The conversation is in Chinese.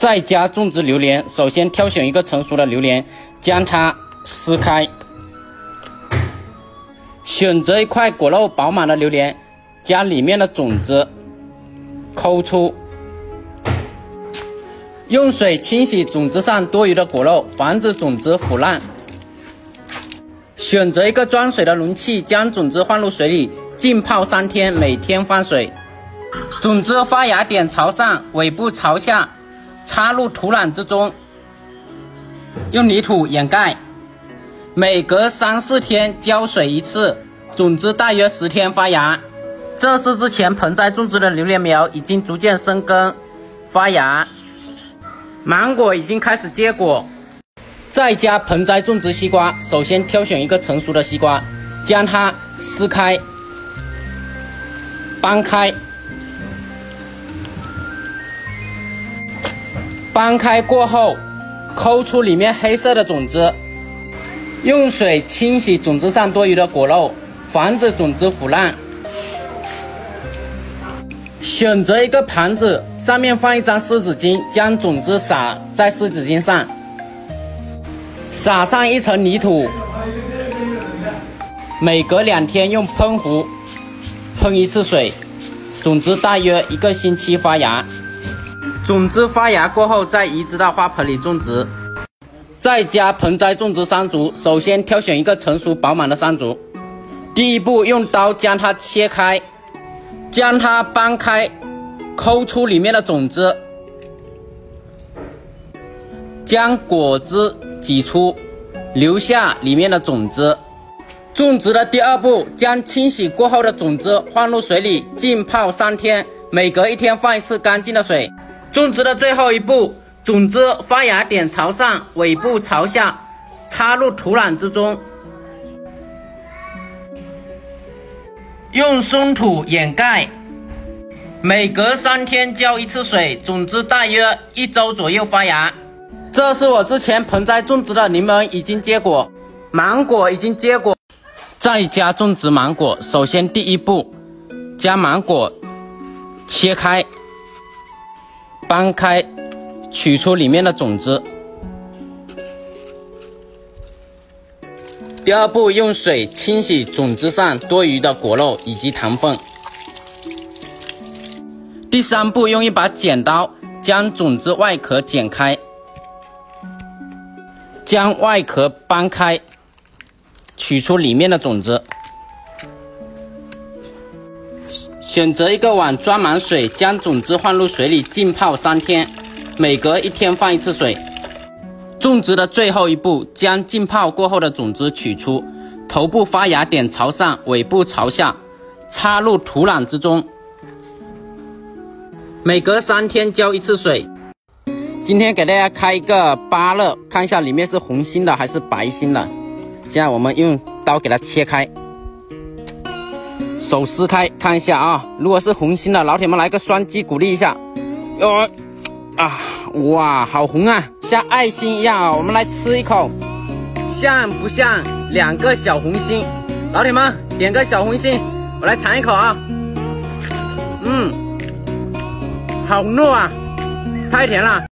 在家种植榴莲，首先挑选一个成熟的榴莲，将它撕开，选择一块果肉饱满的榴莲，将里面的种子抠出，用水清洗种子上多余的果肉，防止种子腐烂。选择一个装水的容器，将种子放入水里浸泡3天，每天换水。种子发芽点朝上，尾部朝下，插入土壤之中，用泥土掩盖。每隔3、4天浇水一次，种子大约10天发芽。这是之前盆栽种植的榴莲苗已经逐渐生根发芽，芒果已经开始结果。在家盆栽种植西瓜，首先挑选一个成熟的西瓜，将它撕开、掰开。掰开过后，抠出里面黑色的种子，用水清洗种子上多余的果肉，防止种子腐烂。选择一个盘子，上面放一张湿纸巾，将种子撒在湿纸巾上，撒上一层泥土。每隔2天用喷壶喷一次水，种子大约1个星期发芽。种子发芽过后，再移植到花盆里种植。在家盆栽种植山竹，首先挑选一个成熟饱满的山竹。第一步，用刀将它切开，将它掰开，抠出里面的种子，将果汁挤出，留下里面的种子。种植的第二步，将清洗过后的种子放入水里浸泡3天，每隔1天换一次干净的水。种植的最后一步，种子发芽点朝上，尾部朝下，插入土壤之中，用松土掩盖。每隔3天浇一次水，种子大约1周左右发芽。这是我之前盆栽种植的柠檬已经结果，芒果已经结果。在家种植芒果，首先第一步，将芒果切开、掰开，取出里面的种子。第二步，用水清洗种子上多余的果肉以及糖分。第三步，用一把剪刀将种子外壳剪开，将外壳掰开，取出里面的种子。选择一个碗装满水，将种子放入水里浸泡3天，每隔1天换一次水。种植的最后一步，将浸泡过后的种子取出，头部发芽点朝上，尾部朝下，插入土壤之中。每隔3天浇一次水。今天给大家开一个芭乐，看一下里面是红心的还是白心的。现在我们用刀给它切开，手撕开看一下啊，如果是红心的，老铁们来个双击鼓励一下。哇，好红啊，像爱心一样啊！我们来吃一口，像不像2个小红心？老铁们点个小红心，我来尝一口啊。好糯啊，太甜了。